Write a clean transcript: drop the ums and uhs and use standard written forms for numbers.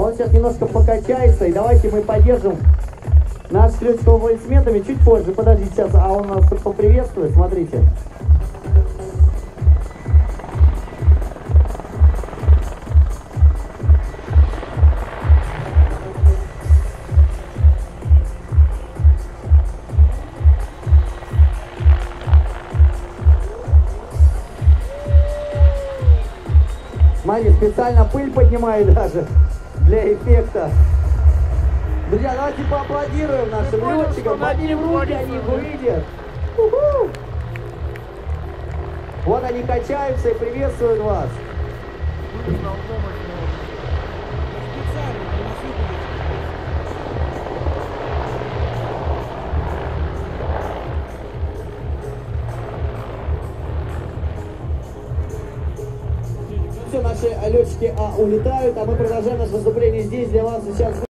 Он сейчас немножко покачается, и давайте мы поддержим наших летчиков аплодисментами чуть позже. Подождите сейчас, а он нас поприветствует, смотрите. Смотри, специально пыль поднимает даже для эффекта. Друзья, давайте поаплодируем нашим летчикам. Поднимем руки, они их увидят. Вот они качаются и приветствуют вас. Все, наши летчики улетают, а мы продолжаем наше выступление здесь для вас сейчас.